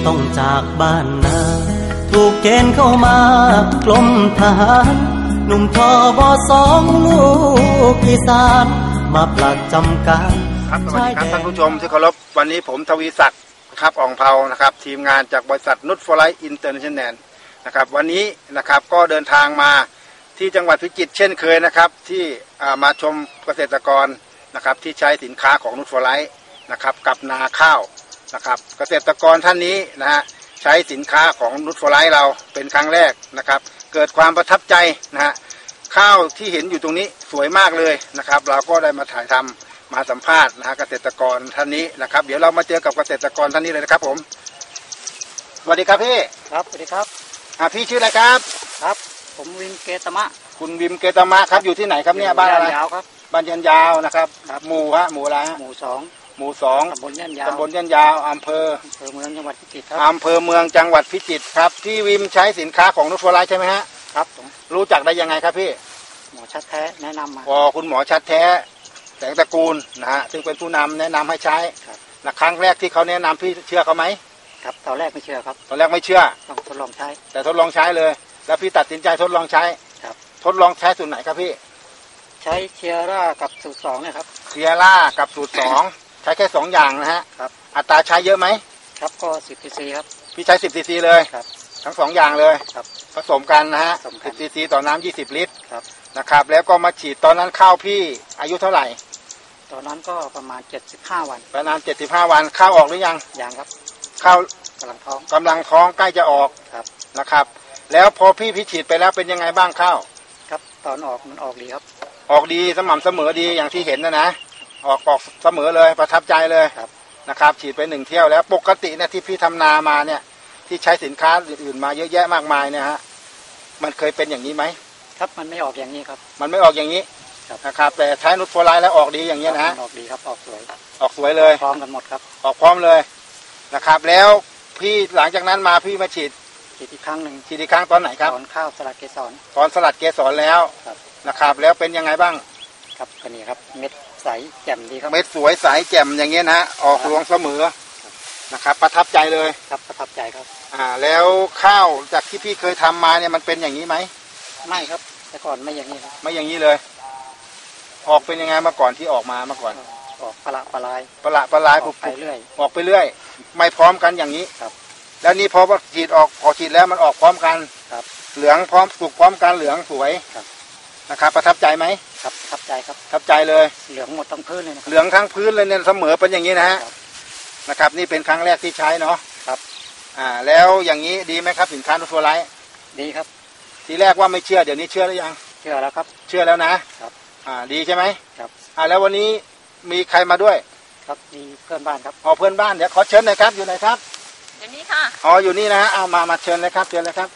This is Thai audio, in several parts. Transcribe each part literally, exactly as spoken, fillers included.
ต้องจากบ้านนาถูกเกณฑ์เข้ามากลมทหารหนุ่มทอบอสองลูกอีสานมาปลัดจำการครับสวัสดีครับท่านผู้ชมที่เคารพวันนี้ผมทวีศักดิ์นะครับอ่องเภานะครับทีมงานจากบริษัทนุชฟอร์ไลท์อินเตอร์เนชั่นแนลนะครับวันนี้นะครับก็เดินทางมาที่จังหวัดพิจิตรเช่นเคยนะครับที่มาชมเกษตรกรนะครับที่ใช้สินค้าของนุชฟอร์ไลท์นะครับกับนาข้าวนะครับเกษตรกรท่านนี้นะฮะใช้สินค้าของนุชฟอร์ไลท์เราเป็นครั้งแรกนะครับเกิดความประทับใจนะฮะข้าวที่เห็นอยู่ตรงนี้สวยมากเลยนะครับเราก็ได้มาถ่ายทำมาสัมภาษณ์นะฮะเกษตรกรท่านนี้นะครับเดี๋ยวเรามาเจอกับเกษตรกรท่านนี้เลยนะครับผมสวัสดีครับพี่ครับสวัสดีครับอ่าพี่ชื่ออะไรครับครับผมวิมเกตมะคุณวิมเกตมะครับอยู่ที่ไหนครับเนี่ยบ้านอะไรยาวครับบ้านยันยาวนะครับหมู่ฮะหมู่อะไรฮะหมู่สองหมู่สองตำบลยันยาวตำบลยันยาวอำเภออำเภอเมืองจังหวัดพิจิตรครับอำเภอเมืองจังหวัดพิจิตรครับพี่วิมใช้สินค้าของนุชฟอร์ไลท์ใช่ไหมฮะครับผมรู้จักได้ยังไงครับพี่หมอชัดแท้แนะนำมาอ๋อคุณหมอชัดแท้แสงตระกูลนะฮะซึ่งเป็นผู้นำแนะนำให้ใช้ครับนะครั้งแรกที่เขาแนะนำพี่เชื่อเขาไหมครับตอนแรกไม่เชื่อครับตอนแรกไม่เชื่อต้องทดลองใช้แต่ทดลองใช้เลยแล้วพี่ตัดสินใจทดลองใช้ครับทดลองใช้สูตรไหนครับพี่ใช้เชียร่ากับสูตรสองเนี่ยครับเชียร่ากับสูตรสองใช้แค่สองอย่างนะฮะครับอัตราใช้เยอะไหมครับก็สิบซีซีครับพี่ใช้สิบซีซีเลยครับทั้งสองอย่างเลยครับผสมกันนะฮะสิบซีซีต่อน้ำยี่สิบลิตรครับนะครับแล้วก็มาฉีดตอนนั้นข้าวพี่อายุเท่าไหร่ตอนนั้นก็ประมาณเจ็ดสิบห้าวันประมาณเจ็ดสิบห้าวันข้าวออกหรือยังยังครับข้าวกำลังท้องกำลังท้องใกล้จะออกครับนะครับแล้วพอพี่พิฉีดไปแล้วเป็นยังไงบ้างข้าวครับตอนออกมันออกดีครับออกดีสม่ำเสมอดีอย่างที่เห็นนะนะออกออกเสมอเลยประทับใจเลยนะครับฉีดไปหนึ่งเที่ยวแล้วปกติเนี่ยที่พี่ทำนามาเนี่ยที่ใช้สินค้าอื่นๆมาเยอะแยะมากมายเนี่ยฮะมันเคยเป็นอย่างนี้ไหมครับมันไม่ออกอย่างนี้ครับมันไม่ออกอย่างนี้นะครับแต่ใช้นุชฟอร์ไลท์แล้วออกดีอย่างเงี้ยนะฮะออกดีครับออกสวยออกสวยเลยพร้อมกันหมดครับออกพร้อมเลยนะครับแล้วพี่หลังจากนั้นมาพี่มาฉีดฉีดอีกครั้งหนึ่งฉีดอีกครั้งตอนไหนครับตอนข้าวสลัดเกสรตอนสลัดเกสรแล้วนะครับแล้วเป็นยังไงบ้างครับก็นี่ครับเม็ดใสแจ่มดีครับเม็ดสวยใสแจ่มอย่างเงี้ยนะออกรวงเสมอนะครับประทับใจเลยครับประทับใจครับอ่าแล้วข้าวจากที่พี่เคยทำมาเนี่ยมันเป็นอย่างนี้ไหมไม่ครับแต่ก่อนไม่อย่างนี้ครับไม่อย่างนี้เลยออกเป็นยังไงเมื่อก่อนที่ออกมาเมื่อก่อนออกปลาปลายปลาปลายออกไปเรื่อยออกไปเรื่อยไม่พร้อมกันอย่างนี้ครับแล้วนี่พอฉีดออกพอฉีดแล้วมันออกพร้อมกันครับเหลืองพร้อมสุกพร้อมกันเหลืองสวยครับนะครับประทับใจไหมครับประทับใจครับประทับใจเลยเหลืองหมดทั้งพื้นเลยเหลืองทั้งพื้นเลยเนี่ยเสมอเป็นอย่างนี้นะฮะนะครับนี่เป็นครั้งแรกที่ใช้เนาะครับอ่าแล้วอย่างนี้ดีไหมครับสินค้านุชฟอร์ไลท์ดีครับทีแรกว่าไม่เชื่อเดี๋ยวนี้เชื่อหรือยังเชื่อแล้วครับเชื่อแล้วนะครับอ่าดีใช่ไหมครับอ่าแล้ววันนี้มีใครมาด้วยครับมีเพื่อนบ้านครับอ๋อเพื่อนบ้านเดี๋ยวขอเชิญหน่อยครับอยู่ไหนครับอยู่นี่ค่ะอ๋ออยู่นี่นะฮะเอามามาเชิญเลยครับเชิญเลยครับ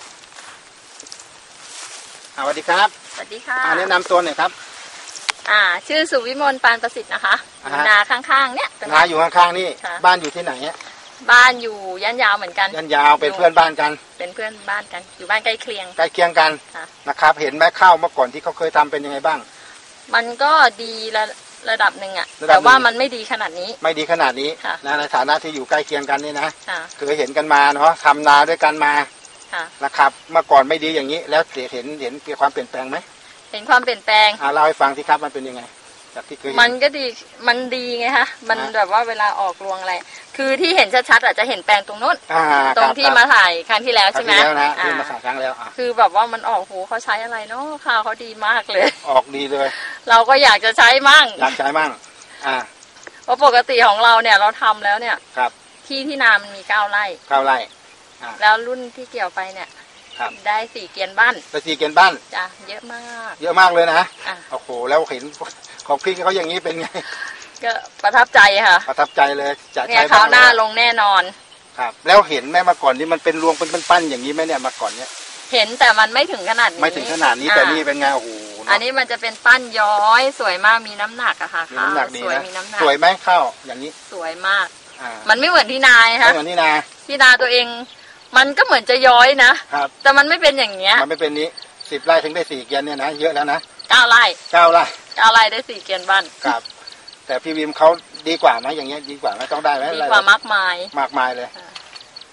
สวัสดีครับสวัสดีค่ะอ่าแนะนำตัวหน่อยครับอ่าชื่อสุวิมลปานประสิทธิ์นะคะนาข้างๆเนี่ยนาอยู่ข้างๆนี่บ้านอยู่ที่ไหนเนี่ยบ้านอยู่ย่านยาวเหมือนกันย่านยาวเป็นเพื่อนบ้านกันเป็นเพื่อนบ้านกันอยู่บ้านใกล้เคียงใกล้เคียงกันนะครับเห็นไหมข้าวเมื่อก่อนที่เขาเคยทำเป็นยังไงบ้างมันก็ดีระระดับหนึ่งอะแต่ว่ามันไม่ดีขนาดนี้ไม่ดีขนาดนี้นะในฐานะที่อยู่ใกล้เคียงกันนี่นะเคยเห็นกันมาเนาะทำนาด้วยกันมานะครับเมื่อก่อนไม่ดีอย่างนี้แล้วเห็นเห็นเห็นความเปลี่ยนแปลงไหมเห็นความเปลี่ยนแปลงอ่าเล่าให้ฟังสิครับมันเป็นยังไงจากที่เคยมันก็ดีมันดีไงคะมันแบบว่าเวลาออกรวงอะไรคือที่เห็นชัดๆอาจจะเห็นแปลงตรงนู้นตรงที่มาถ่ายครั้งที่แล้วใช่ไหมแล้วนะที่มาถ่ายครั้งแล้วคือแบบว่ามันออกโหเขาใช้อะไรเนาะข้าวเขาดีมากเลยออกดีเลยเราก็อยากจะใช้มั่งอยากใช้มั่งอ่าเพราะปกติของเราเนี่ยเราทำแล้วเนี่ยครับที่ที่นามันมีเก้าไร่เก้าไร่แล้วรุ่นที่เกี่ยวไปเนี่ยได้สี่เกียนบ้านได้สี่เกียนบ้านจ้ะเยอะมากเยอะมากเลยนะโอ้โหแล้วเห็นของพี่เขาอย่างนี้เป็นไงก็ประทับใจค่ะประทับใจเลยจะใช้คราวหน้าลงแน่นอนครับแล้วเห็นแม่มาก่อนนี่มันเป็นรวงเป็นปั้นอย่างนี้ไหมเนี่ยมาก่อนเนี่ยเห็นแต่มันไม่ถึงขนาดนี้ไม่ถึงขนาดนี้แต่นี่เป็นไงโอ้โหอันนี้มันจะเป็นปั้นย้อยสวยมากมีน้ำหนักอะค่ะมีน้ำหนักดีนะมีน้ำหนักสวยไหมข้าวอย่างนี้สวยมากมันไม่เหมือนที่นายค่ะไม่เหมือนที่นาที่นาตัวเองมันก็เหมือนจะย้อยนะครับแต่มันไม่เป็นอย่างเงี้ยมันไม่เป็นนี้สิบไร่ถึงได้สี่เกียนเนี่ยนะเยอะแล้วนะเก้าไร่เก้าไร่เก้าไร่ได้สี่เกียนบ้านครับแต่พี่วิมเขาดีกว่าไหมอย่างเงี้ยดีกว่าไหมต้องได้ไหมดีกว่ามากมายมากมายเลย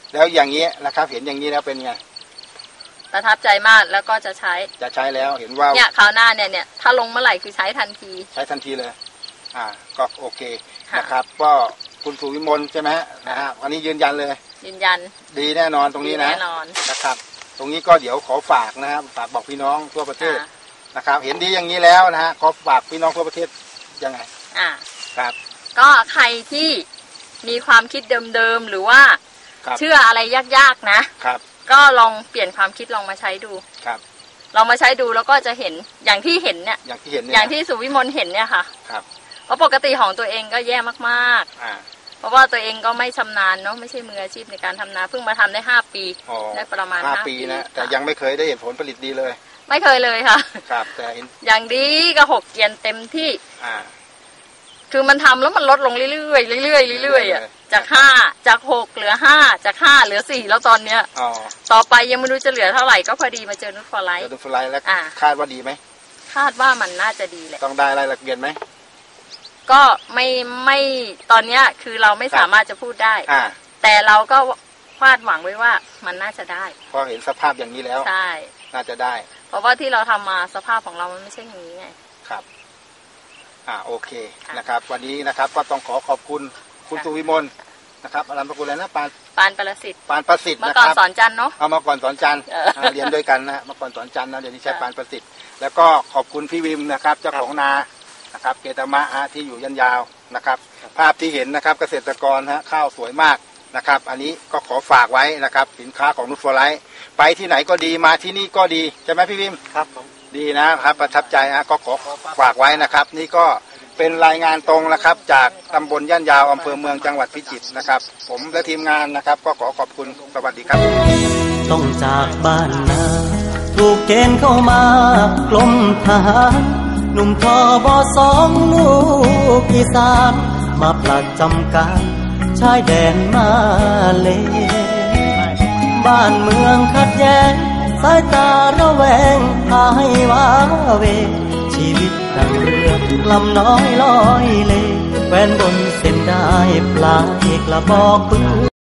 แล้วอย่างนี้นะครับเห็นอย่างนี้แล้วเป็นไงประทับใจมากแล้วก็จะใช้จะใช้แล้วเห็นว่าเนี่ยคราวหน้าเนี่ยเนี่ยถ้าลงเมื่อไหร่คือใช้ทันทีใช้ทันทีเลยอ่าก็โอเคนะครับก็คุณสุวิมลใช่ไหมนะฮะวันนี้ยืนยันเลยยืนยันดีแน่นอนตรงนี้นะแน่นอนนะครับตรงนี้ก็เดี๋ยวขอฝากนะครับฝากบอกพี่น้องทั่วประเทศนะครับเห็นดีอย่างนี้แล้วนะฮะขอฝากพี่น้องทั่วประเทศยังไงอ่าครับก็ใครที่มีความคิดเดิมๆหรือว่าเชื่ออะไรยากๆนะครับก็ลองเปลี่ยนความคิดลองมาใช้ดูครับลองมาใช้ดูแล้วก็จะเห็นอย่างที่เห็นเนี่ยอย่างที่เห็นเนี่ยอย่างที่สุวิมลเห็นเนี่ยค่ะครับเพราะปกติของตัวเองก็แย่มากๆอ่าเพราะว่าตัวเองก็ไม่ชำนาญเนาะไม่ใช่มืออาชีพในการทำนาเพิ่งมาทำได้ห้าปีได้ประมาณห้าปีนะแต่ยังไม่เคยได้เห็นผลผลิตดีเลยไม่เคยเลยค่ะครับแต่อย่างดีก็หกเกียนเต็มที่อ่าคือมันทำแล้วมันลดลงเรื่อยๆเรื่อยๆเรื่อยๆอ่ะจากห้าจากหกเหลือห้าจากห้าเหลือสี่แล้วตอนเนี้ยต่อไปยังไม่รู้จะเหลือเท่าไหร่ก็พอดีมาเจอนุชฟอร์ไลท์เจอนุชฟอร์ไลท์แล้วคาดว่าดีไหมคาดว่ามันน่าจะดีแหละต้องได้รายละเอียดไหมก็ไม่ไม่ตอนเนี้ยคือเราไม่สามารถจะพูดได้แต่เราก็คาดหวังไว้ว่ามันน่าจะได้พอเห็นสภาพอย่างนี้แล้วใช่น่าจะได้เพราะว่าที่เราทำมาสภาพของเรามันไม่ใช่อย่างนี้ไงครับอ่าโอเคนะครับวันนี้นะครับก็ต้องขอขอบคุณคุณสุวิมลนะครับอรัญพกุลแล้วนะปานปานประสิทธิ์ปานประสิทธิ์นะครับเมื่อก่อนสอนจันเนาะเอามาก่อนสอนจันเรียนด้วยกันนะเมื่อก่อนสอนจันนะเดี๋ยวนี้ใช้ปานประสิทธิ์แล้วก็ขอบคุณพี่วิมนะครับเจ้าของนานะครับเกตามะฮะที่อยู่ยันยาวนะครับภาพที่เห็นนะครับเกษตรกรฮะข้าวสวยมากนะครับอันนี้ก็ขอฝากไว้นะครับสินค้าของนุชฟอร์ไลท์ไปที่ไหนก็ดีมาที่นี่ก็ดีใช่ไหมพี่วิมครับผมดีนะครับประทับใจฮะก็ขอฝากไว้นะครับนี่ก็เป็นรายงานตรงนะครับจากตำบลย่านยาวอำเภอเมืองจังหวัดพิจิตรนะครับผมและทีมงานนะครับก็ขอขอบคุณสวัสดีครับต้องจากบ้านนาถูกเกณฑ์เข้ามากลมทหารหนุ่มทบสองลูกอีสานมาประจำการชายแดนมาเลบ้านเมืองขัดแย้งสายตาระแวงพาให้ว้าเวชีวิตดังเรือลำน้อยลอยเลแฟนบนเส้นได้ปลายกระบอกปืน